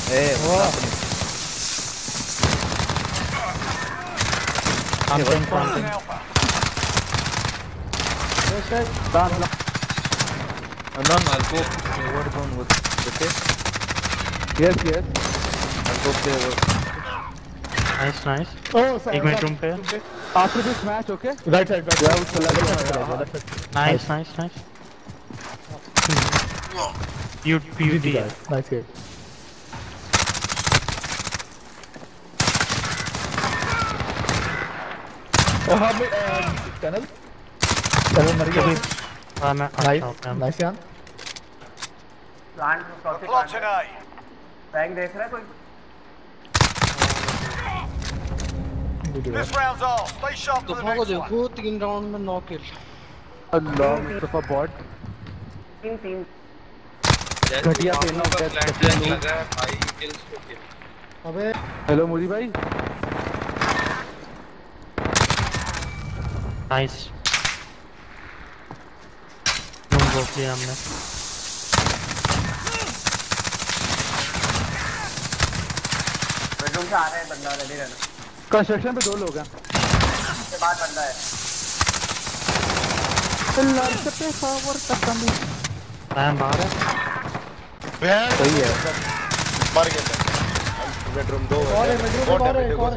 Something. Done. No, I'll go over zone with okay? Yes. I'll go play over. Nice. Oh, sir. एक minute room पे After this match, okay? Right side. nice beauty Nice game. Oh, how many tunnel मर गया. हां मैं Nice यार. Plant Plotting A. Rank देख रहा है कोई? This round's off. Stay sharp for the तुमको next one. देखो 3 राउंड में 9 किल. Allah, Mustafa bot. तीन घटिया खेलना होता है. लगा है 5 kills हो गए. अबे Hello मोदी भाई. नाइस रूम को किया हमने बेडरूम से आ रहा है बंदा रेडी रहना. कंस्ट्रक्शन पे 2 लोग हैं. उसके बाद बंदा है. लर्स पे पावर कसम. मैं बाहर है सही है. मर गया. बेडरूम 2 और है बेडरूम और है और.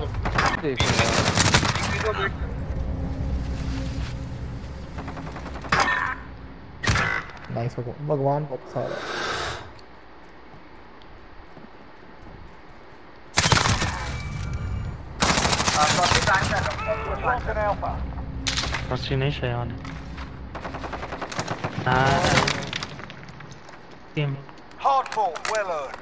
नाइस भगवान बहुत सारा. Plotting Alpha. पसी नहीं Shayan team Hard fought. Well earned.